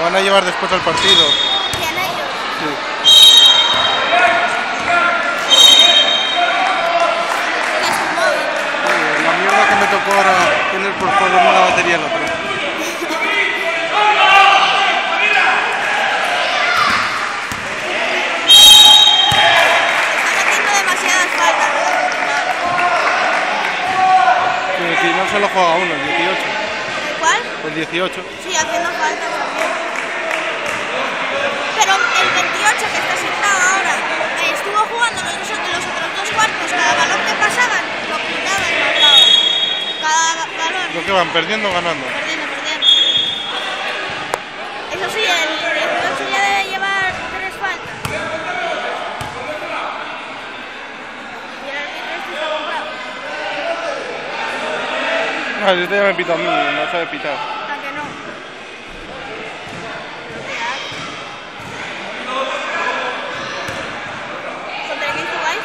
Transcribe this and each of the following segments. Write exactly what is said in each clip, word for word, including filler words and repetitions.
van a llevar después al partido. ¿Quién ellos? Sí. ¿Qué es un móvil? Sí, la mierda que me tocó ahora tener por ponerme la batería al otro. Están haciendo demasiadas faltas. Sí, sí, no solo juega uno, el dieciocho. ¿El cuál? El dieciocho. Sí, haciendo faltas también. Pero el veintiocho que está sentado ahora, eh, estuvo jugando los, los otros dos cuartos, cada balón que pasaban, lo quitaban y marcaban. Cada balón. Los que van perdiendo o ganando. Perdiendo, perdiendo. Eso sí, el dieciocho ya debe llevar tres faltas. Y el árbitro este está comprado. Ah, este ya me pita a mí, no sabe pitar. ¿A que no? ¿Contra quién jugáis?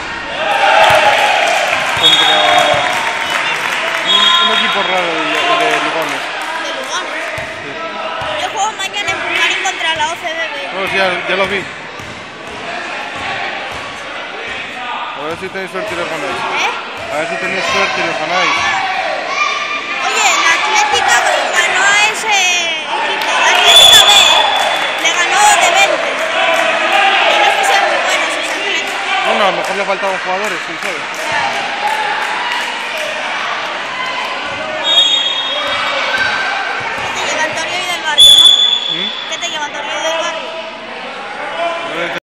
Contra un, un equipo raro de, de Lugones. De Lugones. Yo juego mañana en Pumarín contra la O C D B. No, sí, ya, ya lo vi. A ver si tenéis suerte y los ganáis. ¿Eh? A ver si tenéis suerte y los ganáis. Oye, la Atlética ganó a ese equipo, la Atlética B, ¿eh? Le ganó de veinte. Y no es que sean muy buenos ese Atlético. Bueno, a lo mejor le faltaban jugadores, quién sabe.